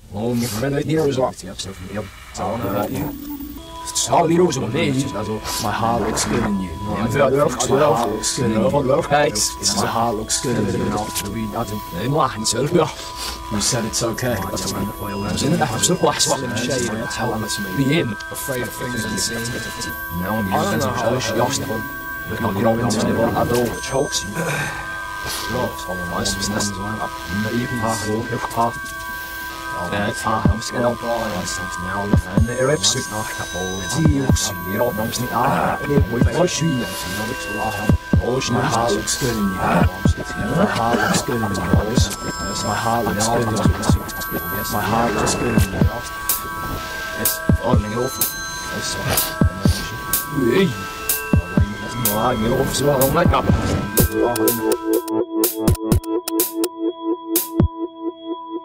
Men heroes are active, so all heroes are made. My heart looks good in you. My heart looks good in you. My heart looks good in you. You said it's okay. I was in the house of glass, what shade, tell him to me. Be him. Afraid of things unseen. Now I'm using to polish the obstacle. But not your own internet, I don't chokes you. Love, all the nice business. Not even half of the part. It's half of the skill. Now, and the Arabs took off the whole deals. You don't know, it's not happening. We've got you. My heart looks good in you. My heart looks good in you. My heart looks good in you. My heart looks good in you. Yes, falling off. Hey! I'm off, so I don't like that.